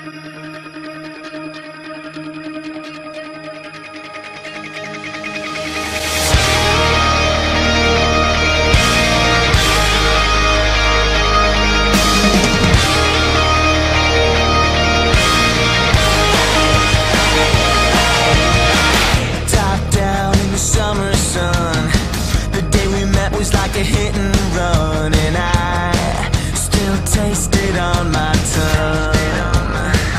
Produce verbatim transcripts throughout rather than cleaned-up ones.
Was like a hit and run, and I still taste it on my tongue.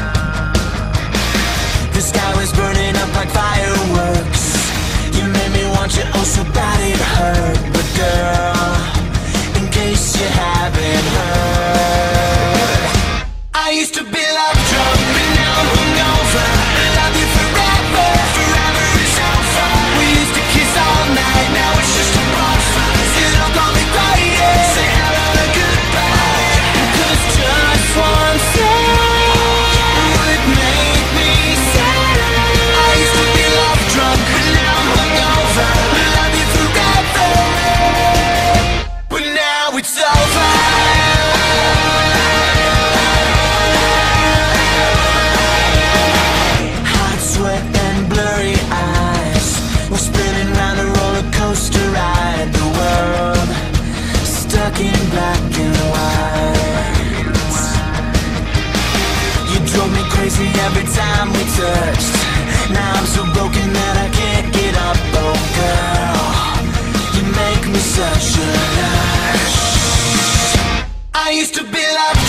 The sky was burning up like fireworks. You made me want you oh so bad it hurt. But girl, in case you haven't heard, I used to be love drunk, but now I'm hungover. Love you forever, forever is over. We used to kiss all night, now it's just a buffer. Don't call me quiet, say hello and goodbye. Cause just one thing would make me sad. I used to be love drunk, but now I'm hungover. Love you forever, but now it's over. Hot sweat and blurry eyes, we're spinning round a roller coaster ride. The world stuck in black and white. You drove me crazy every time we touched. Now I'm so broken that I can't get up. Oh girl, you make me such a rush. I used to be like